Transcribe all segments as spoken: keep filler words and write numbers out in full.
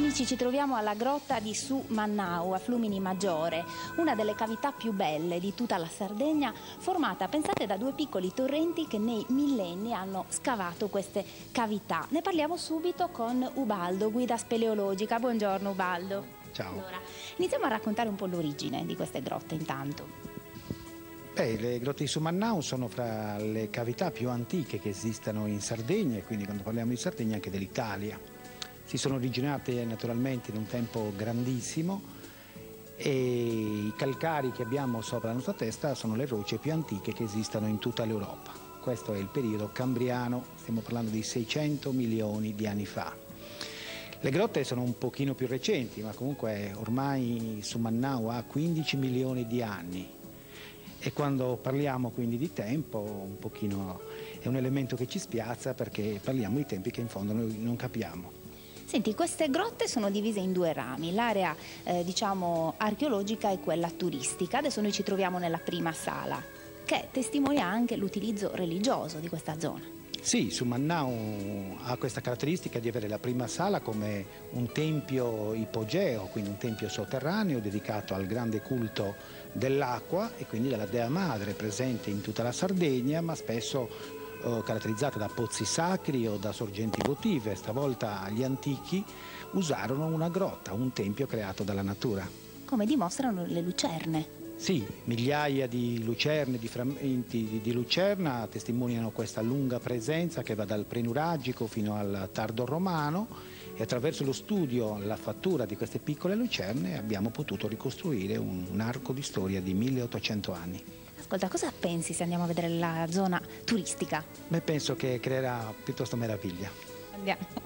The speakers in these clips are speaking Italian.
Amici, ci troviamo alla grotta di Su Mannau, a Flumini Maggiore, una delle cavità più belle di tutta la Sardegna, formata, pensate, da due piccoli torrenti che nei millenni hanno scavato queste cavità. Ne parliamo subito con Ubaldo, guida speleologica. Buongiorno Ubaldo. Ciao. Allora, iniziamo a raccontare un po' l'origine di queste grotte intanto. Beh, le grotte di Su Mannau sono fra le cavità più antiche che esistano in Sardegna e quindi quando parliamo di Sardegna anche dell'Italia. Si sono originate naturalmente in un tempo grandissimo e i calcari che abbiamo sopra la nostra testa sono le rocce più antiche che esistano in tutta l'Europa. Questo è il periodo cambriano, stiamo parlando di seicento milioni di anni fa. Le grotte sono un pochino più recenti, ma comunque ormai Su Mannau ha quindici milioni di anni. E quando parliamo quindi di tempo, un pochino è un elemento che ci spiazza perché parliamo di tempi che in fondo noi non capiamo. Senti, queste grotte sono divise in due rami, l'area eh, diciamo archeologica e quella turistica. Adesso noi ci troviamo nella prima sala, che testimonia anche l'utilizzo religioso di questa zona. Sì, Su Mannau ha questa caratteristica di avere la prima sala come un tempio ipogeo, quindi un tempio sotterraneo dedicato al grande culto dell'acqua e quindi della Dea Madre, presente in tutta la Sardegna, ma spesso eh, caratterizzata da pozzi sacri o da sorgenti votive. Stavolta gli antichi usarono una grotta, un tempio creato dalla natura. Come dimostrano le lucerne. Sì, migliaia di lucerne, di frammenti di, di lucerna testimoniano questa lunga presenza che va dal prenuragico fino al tardo romano e attraverso lo studio, la fattura di queste piccole lucerne abbiamo potuto ricostruire un, un arco di storia di milleottocento anni. Ascolta, cosa pensi se andiamo a vedere la zona turistica? Beh, penso che creerà piuttosto meraviglia. Andiamo.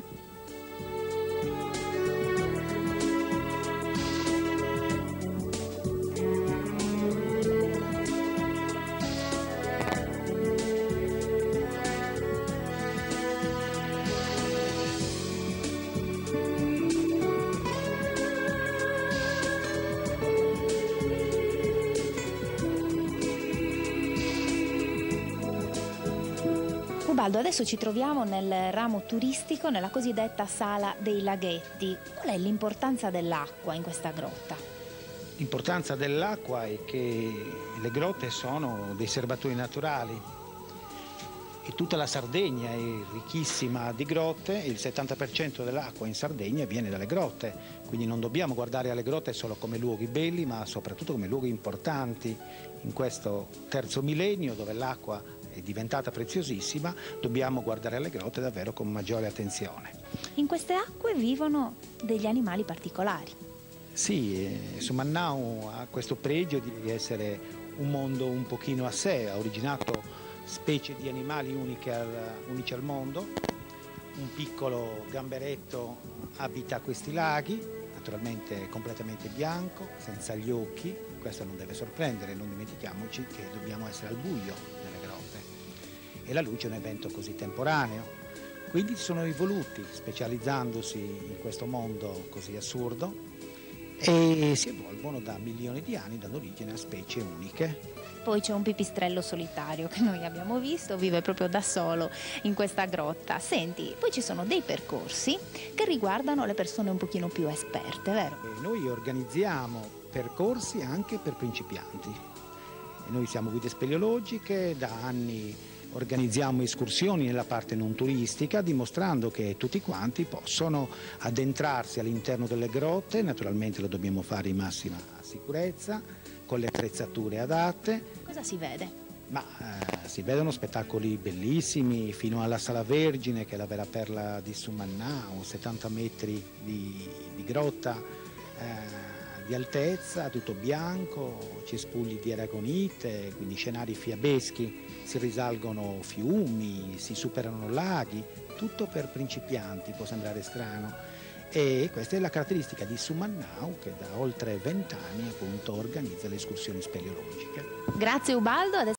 Ubaldo, adesso ci troviamo nel ramo turistico, nella cosiddetta Sala dei Laghetti. Qual è l'importanza dell'acqua in questa grotta? L'importanza dell'acqua è che le grotte sono dei serbatoi naturali e tutta la Sardegna è ricchissima di grotte e il settanta per cento dell'acqua in Sardegna viene dalle grotte, quindi non dobbiamo guardare alle grotte solo come luoghi belli, ma soprattutto come luoghi importanti. In questo terzo millennio, dove l'acqua è diventata preziosissima, dobbiamo guardare alle grotte davvero con maggiore attenzione. In queste acque vivono degli animali particolari. Sì, eh, Su Mannau ha questo pregio di essere un mondo un pochino a sé, ha originato specie di animali uniche al, unici al mondo. Un piccolo gamberetto abita questi laghi, naturalmente completamente bianco, senza gli occhi. Questo non deve sorprendere, non dimentichiamoci che dobbiamo essere al buio nelle grotte e la luce è un evento così temporaneo. Quindi sono evoluti, specializzandosi in questo mondo così assurdo, e si evolvono da milioni di anni, dando origine a specie uniche. Poi c'è un pipistrello solitario che noi abbiamo visto, vive proprio da solo in questa grotta. Senti, poi ci sono dei percorsi che riguardano le persone un pochino più esperte, vero? E noi organizziamo percorsi anche per principianti. E noi siamo guide speleologiche, da anni organizziamo escursioni nella parte non turistica, dimostrando che tutti quanti possono addentrarsi all'interno delle grotte. Naturalmente lo dobbiamo fare in massima sicurezza, con le attrezzature adatte. Cosa si vede? Ma eh, si vedono spettacoli bellissimi, fino alla Sala Vergine, che è la vera perla di Su Mannau, settanta metri di, di grotta eh, di altezza, tutto bianco, cespugli di aragonite, quindi scenari fiabeschi, si risalgono fiumi, si superano laghi, tutto per principianti, può sembrare strano. E questa è la caratteristica di Su Mannau, che da oltre vent'anni appunto organizza le escursioni speleologiche. Grazie Ubaldo.